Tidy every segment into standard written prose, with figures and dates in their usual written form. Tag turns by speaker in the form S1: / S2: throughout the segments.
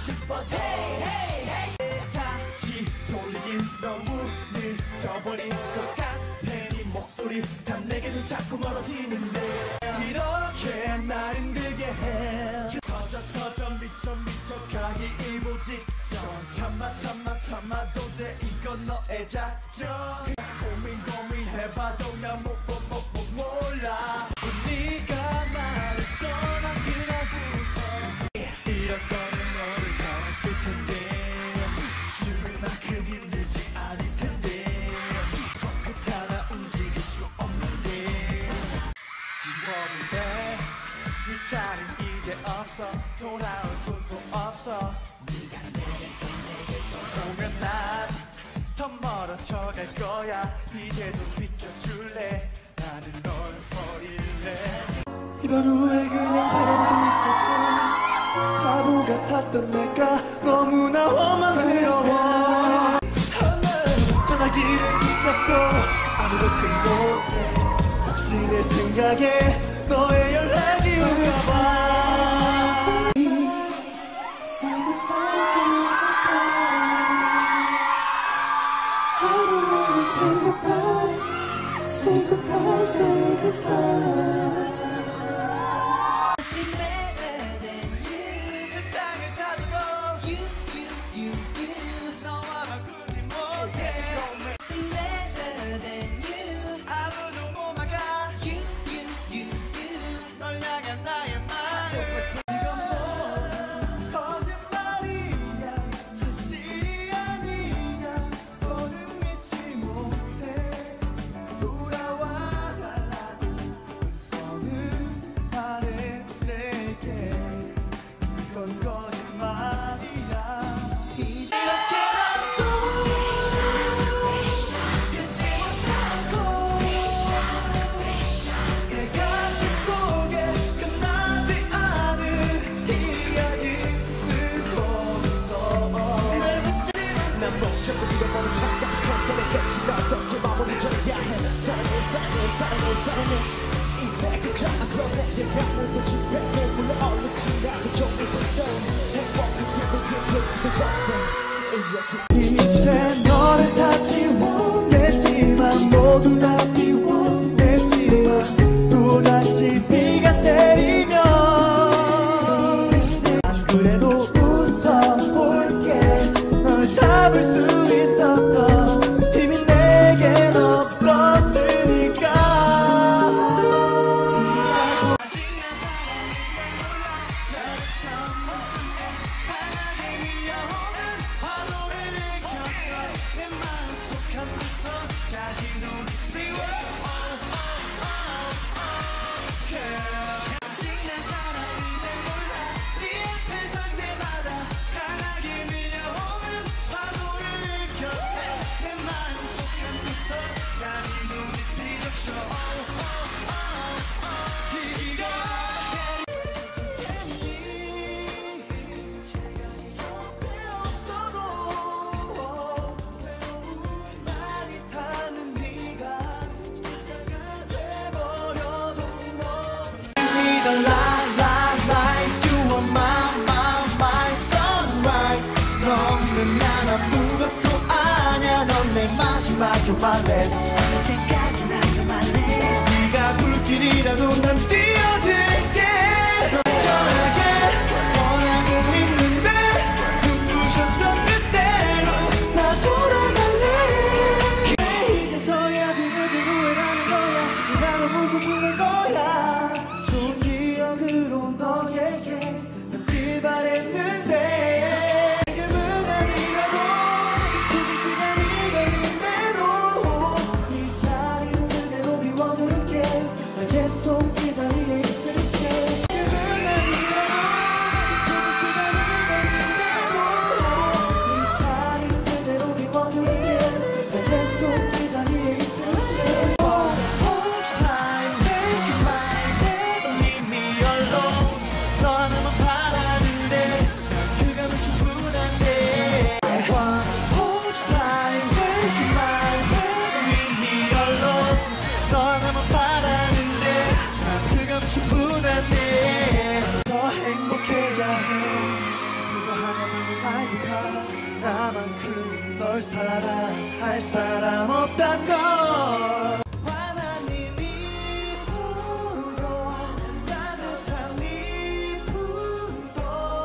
S1: 싶어 hey hey hey 다시 돌리긴 너무 늦어버린 것 같아 네 목소리 단 내게서 자꾸 멀어지는데 이렇게 날 힘들게 해 터져 미쳐 가기 일보 직전 참아도 돼 이건 너의 작전 고민해봐도 난 몰라 네가 나를 떠난 그날부터 이럴 거면 너를 사랑했을 텐데 죽을 만큼 힘들지 않을 텐데 손끝 하나 움직일 수 없는데 지워볼래 이 자린 이제 없어 돌아올 곳도 없어 네가 내게 오면 난 더 멀어져 갈 거야 이제도 비켜줄래 나는 널 버릴래 이번 후에 그냥 바라보고 있었던 바보 같았던 내가 너무나 원망스러워 전화기를 붙잡고 아무것도 못해 혹시 내 생각에 너의 연락이 올까봐 Say goodbye, say goodbye. 세상을 다 두고 너와 바꾸지 못해 아무도 못 막아 널 향한 나의 마음 이건 뭐 거짓말이야 사실이 아니야 너는 믿지 못해 돌아와 달라고 너는 말해 내게 이건 거짓말이야 이렇게라도 잊지 못하고 내 가슴 속에 끝나지 않은 이야기 쓰고 있어 날 믿지 난 목적을 잃어버린 착각 선선의 끝이 어떻게 마무리져야 해 사랑해 이 세계 참아서 내게 가는 집에 눈물로 얼룩지 나도 좀 입었던 행복한 슬픈 없어 이제 너를 다 지워냈지만 모두 다 비워냈지만 또다시 비가 내리면 안 그래도 웃어볼게 널 잡을 수 있었던 힘이 내겐 없었으니까 마지막 your my last 언제까지 나 your my last 네가 불길이라도 난 뛰어들게 전하게 원하고 있는데 눈부셨던 그대로 나 돌아갈래 이제서야 뒤늦은 후회라는 거야 네가 너무 소중한 거야 좋은 기억으로 너에게 남길 바랬는데 계속 기다려 널 사랑할 사람 없단 걸. 하나님이 수도 따뜻한 네 품도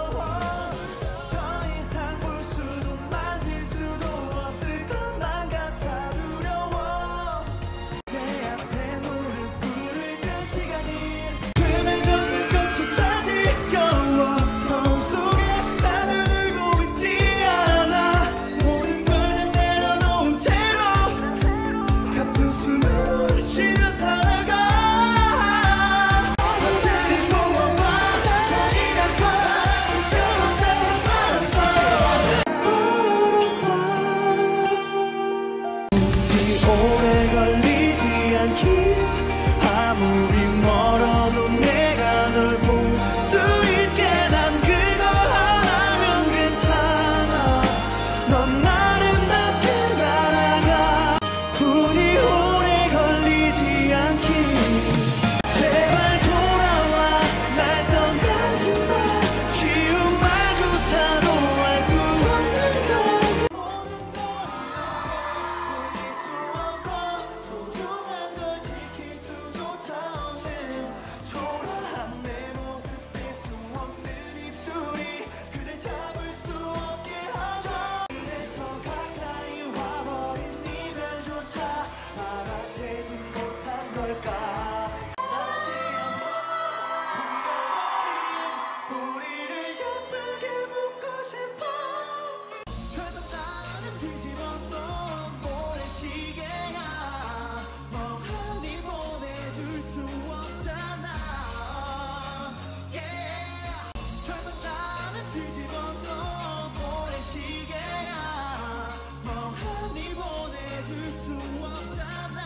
S1: 더 이상 볼 수도 만질 수도 없을 것만 같아 두려워. 내 앞에 무릎 꿇을 그 시간이 금에 젖는 것조차 지겨워. 거울 속에 나는 울고 있지 않아. 모든 걸 다 내려놓은 채로 가쁜 숨을 쉬며 살아가. 어쨌든 무엇과 자기라서 지켜본다고 말았어. 이 오래 걸리지 않기. 아무리 멀어도 내가 널 볼 수 있게 난 그거 하나면 괜찮아. 넌 아름답게 날아가. 부디 오래 걸리지 않기. 제발 돌아와 날 떠나지 마. 쉬운 말조차도 할 수 없는 걸. 모든 걸 돌릴 수 없고 소중한 걸 지킬 수조차 없는 초라한 내 모습 뗄 수 없는 입술이 그댈 잡을 수 없게 하죠. 그래서 가까이 와버린 이별조차 알아채지 못한 걸까. 다시 한번 불러버린 우리를 예쁘게 묻고 싶어. 철벽다는 뒤집어놓은 모래시계야. 멍하니 보내줄 수 없잖아. Yeah. 철벽다는 뒤집어놓은 모래시계야. 멍하니 보내줄 수 없잖아.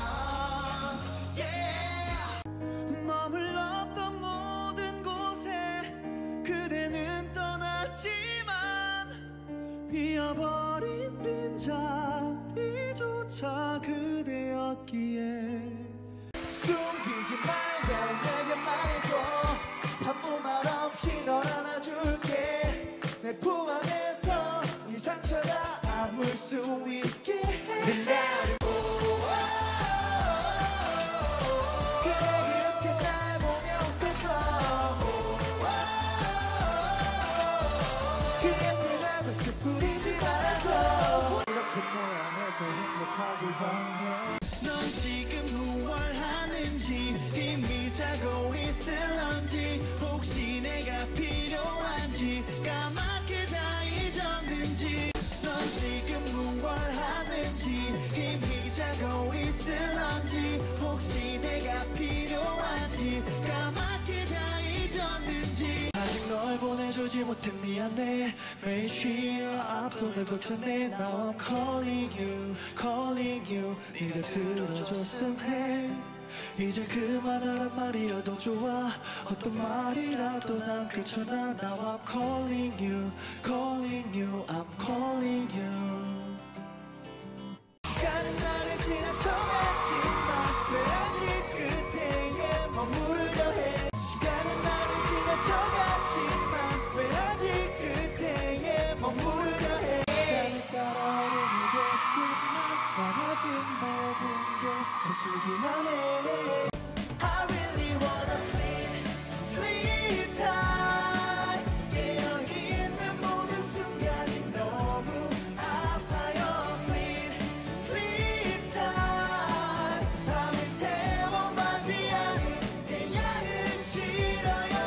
S1: Yeah. 머물렀던 모든 곳에 그대는 떠났지만 비어버린 빈자리조차 그대였기에. 숨기지 말고 내게 말해줘. 아무 말 없이 널 안아줄게. 내 품 안에서 이 상처가 아물 수 있게 해. 그래 그렇게 날 보며 웃어줘. 그 예쁜 얼굴 부리지 말아줘. 이렇게 내 안에서 행복하길 바래. 넌 지금 무얼 하는지 이미 자고 있을런지 혹시 내가 필요한지 까맣게 다 잊었는지. 넌 지금 무얼 하는지 이미 자고 있을런지 혹시 내가 필요한지 까맣게 다 잊었는지. 아직 널 보내주지 못해 미안해. 매일 취해 앞돈을 붙었네. Now I'm calling you, calling you. 네가 들어줬음 해. 이제 그만하란 말이라도 좋아. 어떤 말이라도 난 괜찮아. Now I'm calling you, calling you. I'm calling you. 시간은 나를 지나쳐갔지만 왜 아직 그때에 머무르려 해. 시간은 나를 지나쳐갔지만 왜 아직 그때에 머무르려 해. 시간이 따라 오르겠지만 바라진 모든 게 서투기만 해. I really wanna sleep, sleep tight. 깨어있는 모든 순간이 너무 아파요. Sleep, sleep tight. 밤을 새워 맞이하는 태양은 싫어요.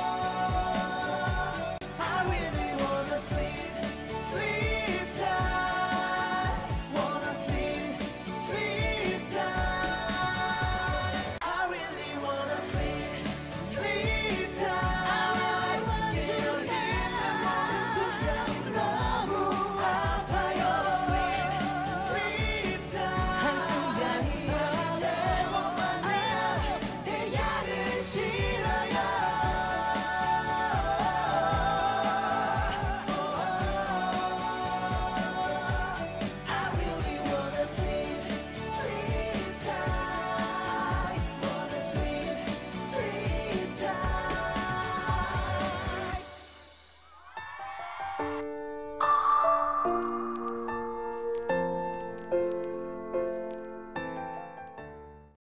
S1: I really wanna sleep, sleep tight.